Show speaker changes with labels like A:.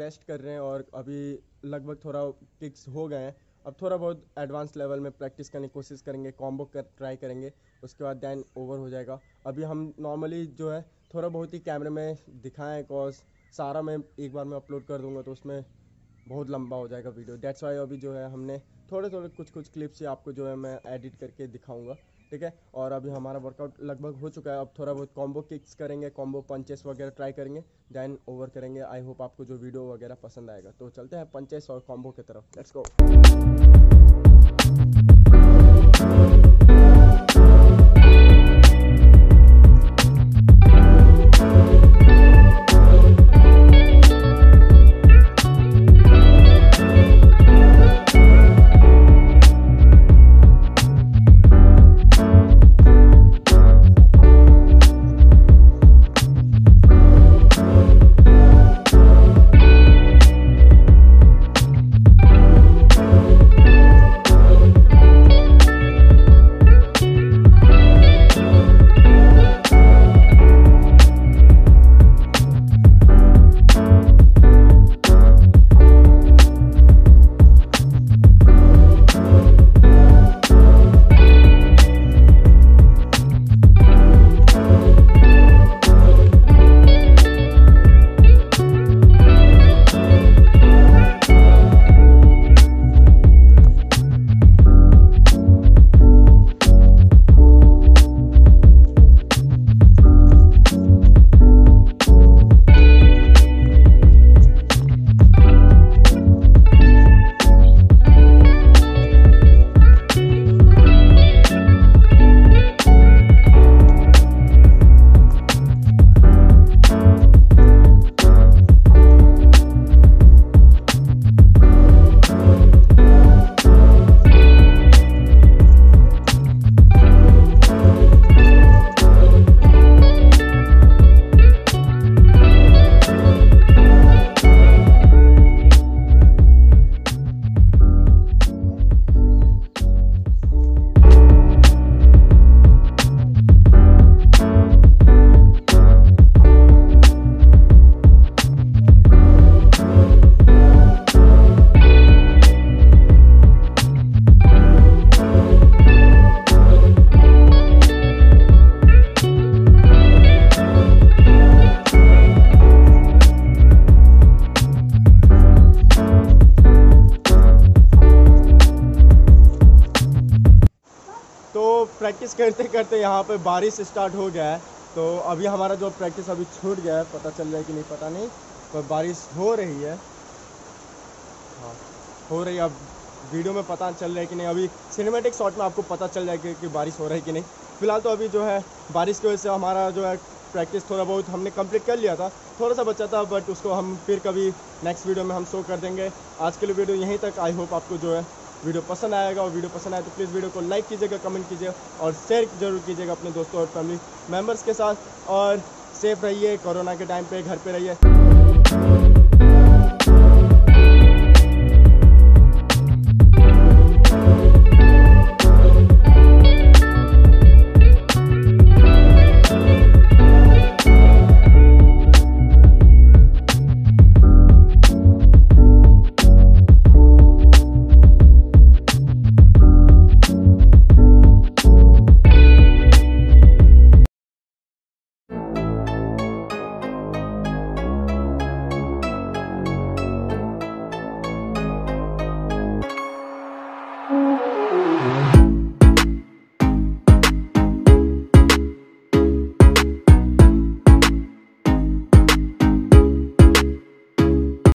A: Rest कर रहे हैं और अभी लगभग थोड़ा किक्स हो गए हैं। अब थोड़ा बहुत एडवांस लेवल में प्रैक्टिस करने की कोशिश करेंगे, कॉम्बो कर ट्राई करेंगे, उसके बाद दैन ओवर हो जाएगा। अभी हम नॉर्मली जो है थोड़ा बहुत ही कैमरे में दिखाएं, बिकॉज सारा मैं एक बार में अपलोड कर दूंगा तो उसमें बहुत लंबा हो जाएगा वीडियो। दैट्स वाई अभी जो है हमने थोड़े कुछ क्लिप्स ही आपको जो है मैं एडिट करके दिखाऊंगा, ठीक है। और अभी हमारा वर्कआउट लगभग हो चुका है। अब थोड़ा बहुत कॉम्बो किक्स करेंगे, कॉम्बो पंचेस वगैरह ट्राई करेंगे, दैन ओवर करेंगे। आई होप आपको जो वीडियो वगैरह पसंद आएगा। तो चलते हैं पंचेस और कॉम्बो की तरफ, लेट्स गो। प्रैक्टिस करते करते यहाँ पे बारिश स्टार्ट हो गया है। तो अभी हमारा जो प्रैक्टिस अभी छूट गया है, पता चल रहा है कि नहीं पता नहीं, पर बारिश हो रही है। हाँ, हो रही है। अब वीडियो में पता चल रहा है कि नहीं, अभी सिनेमैटिक शॉट में आपको पता चल जाएगा कि बारिश हो रहा है कि नहीं। फिलहाल तो अभी जो है बारिश की वजह से हमारा जो है प्रैक्टिस थोड़ा बहुत हमने कंप्लीट कर लिया था, थोड़ा सा बचा था, बट उसको हम फिर कभी नेक्स्ट वीडियो में हम शो कर देंगे। आज के लिए वीडियो यहीं तक। आई होप आपको जो है वीडियो पसंद आएगा, और वीडियो पसंद आए तो प्लीज़ वीडियो को लाइक कीजिएगा, कमेंट कीजिएगा और शेयर जरूर कीजिएगा अपने दोस्तों और फैमिली मेम्बर्स के साथ। और सेफ रहिए, कोरोना के टाइम पे घर पे रहिए।